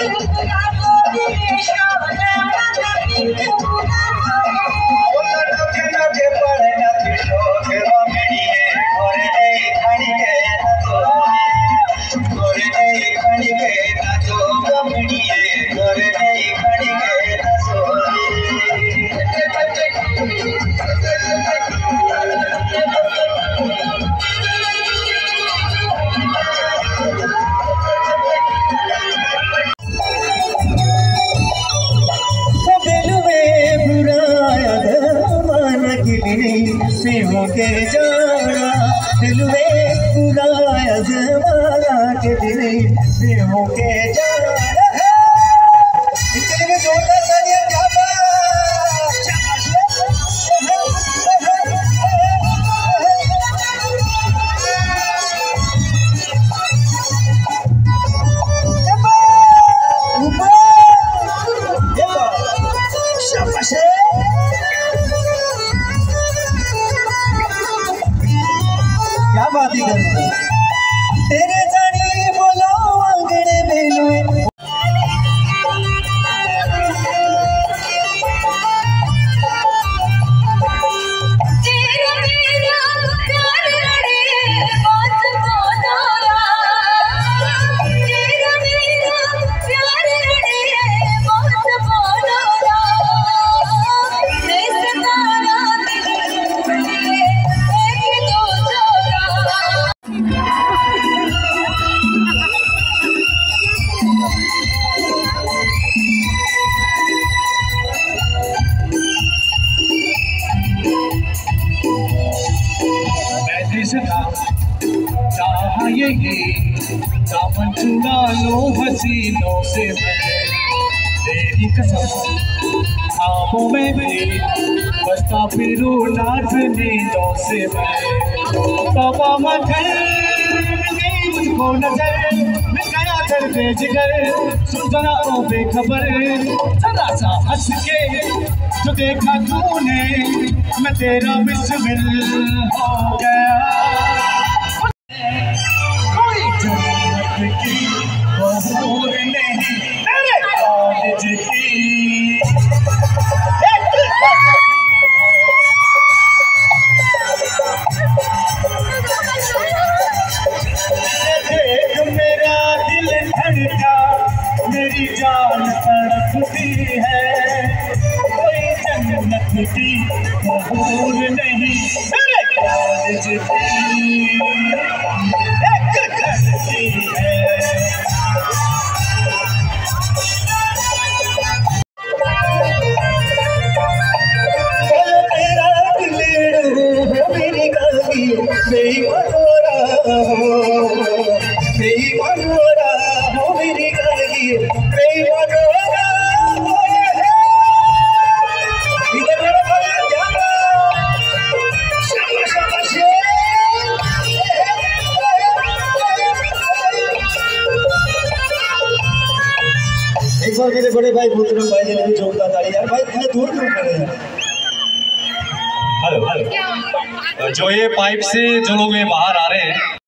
के जाना दिल में बुलाया जमाना के दिल से होके जाना इतने में जोरदार तालियां क्या क्या बात ही कर तेरे जाने बोलो आंगने में चाहेंगे दामन चुरा लो हसीनों से मैं तेरी कसम ख्वाबों में भी बसता फिरूं नाच नींदों से मैं तौबा मगर नहीं मुझको नजर मैं गया कर बेजिगर सुन जरा ओ बेखबर जरा सा हंस के जो देखा तूने मैं तेरा बिस्मिल हो गया मेरा दिल धड़का मेरी जान तड़पती है कोई जन्नत की महूर नहीं मेरी मनोरा हो मेरी गाली मेरी मनोरा इधर मेरा भाई क्या एक बार मेरे बड़े भाई बुजुर्ग भाई ने जोड़ता ताली यार भाई इतने दूर क्यों खड़े हैं। हेलो जो ये पाइप से जो लोग ये बाहर आ रहे हैं